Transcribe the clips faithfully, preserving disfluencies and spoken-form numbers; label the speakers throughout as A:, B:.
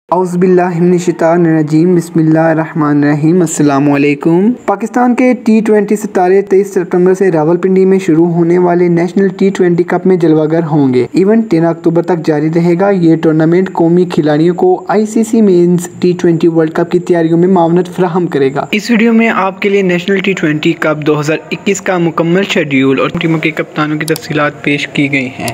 A: औज़ुबिल्लाहिमिनश्शैतानिर्रजीम बिस्मिल्लाहिर्रहमानिर्रहीम अस्सलामु अलैकुम। पाकिस्तान के टी ट्वेंटी सितारे तेईस सितंबर से रावलपिंडी में शुरू होने वाले नेशनल टी ट्वेंटी कप में जलवागर होंगे। इवेंट तेरह अक्टूबर तक जारी रहेगा। ये टूर्नामेंट कौमी खिलाड़ियों को ICC men's T twenty world cup की तैयारियों में मावनत फराहम करेगा। इस वीडियो में आपके लिए नेशनल टी ट्वेंटी कप दो हजार इक्कीस का मुकम्मल शेड्यूल और टीमों के कप्तानों की तफसीलात पेश की गई हैं।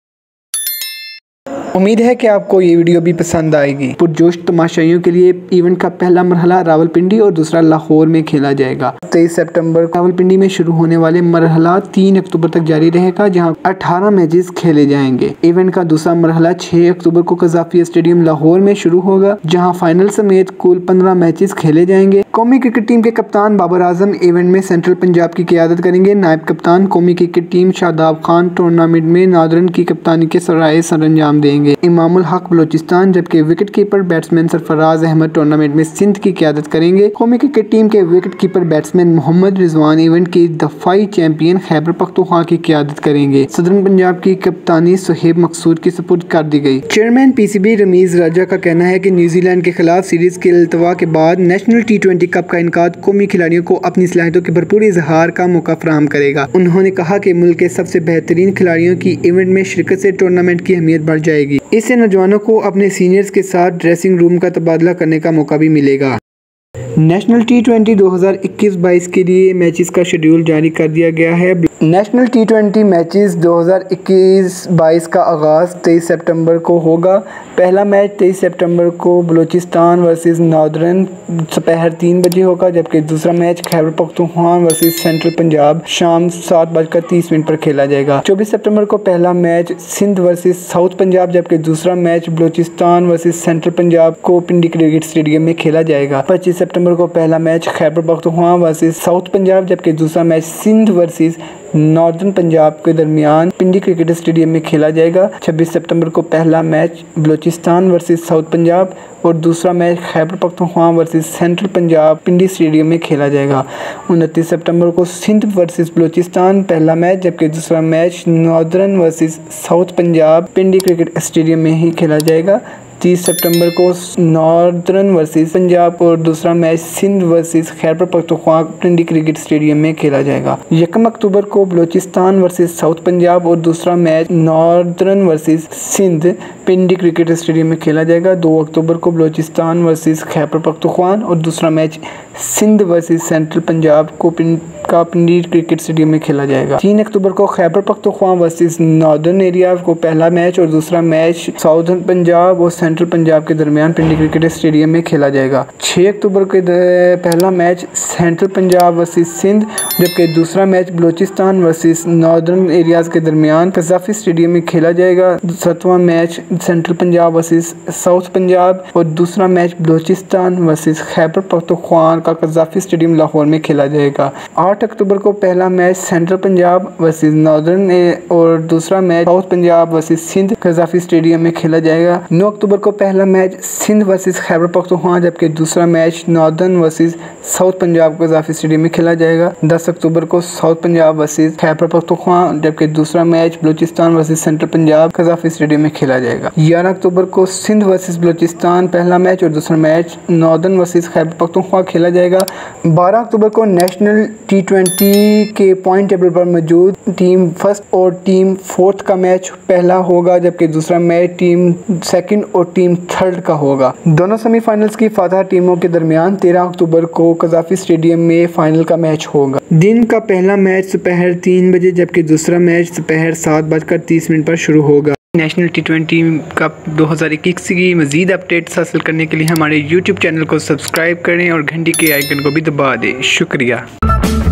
A: उम्मीद है कि आपको ये वीडियो भी पसंद आएगी। पुरजोश तमाशाइयों के लिए इवेंट का पहला मरहला रावलपिंडी और दूसरा लाहौर में खेला जाएगा। तेईस सितंबर रावलपिंडी में शुरू होने वाले मरहला तीन अक्टूबर तक जारी रहेगा, जहां अठारह मैचेस खेले जाएंगे। इवेंट का दूसरा मरहला छह अक्टूबर को कज़ाफी स्टेडियम लाहौर में शुरू होगा, जहां फाइनल समेत कुल पंद्रह मैचेस खेले जाएंगे। कौमी क्रिकेट टीम के कप्तान बाबर आजम इवेंट में सेंट्रल पंजाब की क़ियादत करेंगे। नायब कप्तान कौमी cricket team Shadab Khan tournament में नॉर्दर्न की कप्तानी के सराय सरंजाम देंगे। इमामुल हक बलोचिस्तान, जबकि wicket keeper batsman Sarfaraz Ahmed tournament में सिंध की क़ियादत करेंगे। कौमी क्रिकेट टीम के wicket keeper batsman Mohammad Rizwan event की दफाई चैंपियन खैबर पख्तूनख्वा की क़ियादत करेंगे। सदरन पंजाब की कप्तानी सुहेब मकसूद की सुपुर्द कर दी गई। चेयरमैन पीसीबी रमीज राजा का कहना है कि न्यूजीलैंड के खिलाफ सीरीज के अल्तवा के बाद नेशनल टी ट्वेंटी कप का इनकाद कौमी खिलाड़ियों को अपनी सलाहियतों के भरपूर इजहार का मौका फराहम करेगा। उन्होंने कहा कि मुल्क के सबसे बेहतरीन खिलाड़ियों की इवेंट में शिरकत से टूर्नामेंट की अहमियत बढ़ जाएगी। इससे नौजवानों को अपने सीनियर्स के साथ ड्रेसिंग रूम का तबादला करने का मौका भी मिलेगा। नेशनल टी ट्वेंटी दो हजार इक्कीस बाईस के लिए मैचेस का शेड्यूल जारी कर दिया गया है। नेशनल टी ट्वेंटी मैचेस दो हजार इक्कीस बाईस का आगाज़ तेईस सितंबर को होगा। पहला मैच तेईस सितंबर को बलूचिस्तान वर्सेस नॉर्दर्न दोपहर तीन बजे होगा, जबकि दूसरा match Khyber Pakhtunkhwa versus central Punjab शाम सात बजकर तीस मिनट पर खेला जाएगा। चौबीस सितंबर को पहला match Sindh versus south Punjab, जबकि दूसरा match Balochistan versus central Punjab को पिंडी क्रिकेट स्टेडियम में खेला जाएगा। पच्चीस सितंबर को पहला match Khyber Pakhtunkhwa versus south Punjab, जबकि दूसरा match Sindh versus northern Punjab के दरमियान पिंडी क्रिकेट स्टेडियम में खेला जाएगा। छब्बीस सितंबर को पहला match Balochistan versus south Punjab और दूसरा match Khyber Pakhtunkhwa versus central Punjab Pindi stadium में खेला जाएगा। उनतीस सितंबर को सिंध वर्सेस बलूचिस्तान पहला मैच, जबकि दूसरा match northern versus south Punjab Pindi cricket stadium में ही खेला जाएगा। तीस सितंबर को नॉर्दर्न वर्सेस पंजाब और दूसरा match Sindh versus Khyber Pakhtunkhwa Pindi cricket stadium में खेला जाएगा। यकम अक्टूबर को बलूचिस्तान वर्सेस साउथ पंजाब और दूसरा match northern versus Sindh Pindi cricket stadium में खेला जाएगा। दो अक्टूबर को बलूचिस्तान वर्सेस खैबर पख्तूनख्वा और दूसरा match Sindh versus central Punjab को पिंड का पिंडी क्रिकेट स्टेडियम में खेला जाएगा। तीन अक्टूबर को Khyber Pakhtunkhwa versus northern area को पहला मैच और दूसरा मैच साउथर्न पंजाब और सेंट्रल पंजाब के दरमियान पिंडी क्रिकेट स्टेडियम में खेला जाएगा। छह अक्टूबर को पहला match central Punjab versus Sindh, जबकि दूसरा match Balochistan versus northern areas के दरमियान कज़ाफी स्टेडियम में खेला जाएगा। सातवां match central Punjab versus south Punjab और दूसरा मैच बलूचिस्तान वर्सेस खैबर पख्तूनख्वा का कज़ाफी स्टेडियम लाहौर में खेला जाएगा। आठ अक्टूबर को पहला match central Punjab versus northern और दूसरा match south Punjab versus Sindh Gaddafi stadium में खेला जाएगा। नौ अक्टूबर को पहला मैच सिंध वर्सेस खैबर पख्तूनख्वा, जबकि दूसरा match northern versus south Punjab Gaddafi stadium में खेला जाएगा। दस अक्टूबर को साउथ पंजाब वर्सेस खैबर पख्तूनख्वा, जबकि दूसरा match Balochistan versus central Punjab Gaddafi stadium में खेला जाएगा। ग्यारह अक्टूबर को सिंध वर्सेस बलूचिस्तान पहला मैच और दूसरा match northern versus Khyber Pakhtunkhwa खेला जाएगा। बारह अक्टूबर को नेशनल टी ट्वेंटी के पॉइंट टेबल पर मौजूद टीम फर्स्ट और टीम फोर्थ का मैच पहला होगा, जबकि दूसरा मैच टीम सेकंड और टीम थर्ड का होगा। दोनों सेमीफाइनल्स की फातह टीमों के दरमियान तेरह अक्टूबर को कज़ाफी स्टेडियम में फाइनल का मैच होगा। दिन का पहला मैच दोपहर तीन बजे, जबकि दूसरा मैच दोपहर सात बजकर तीस मिनट पर शुरू होगा। नेशनल टी ट्वेंटी कप दो हजार इक्कीस की मज़ीद अपडेट्स हासिल करने के लिए हमारे यूट्यूब चैनल को सब्सक्राइब करें और घंटी के आइकन को भी दबा दें। शुक्रिया।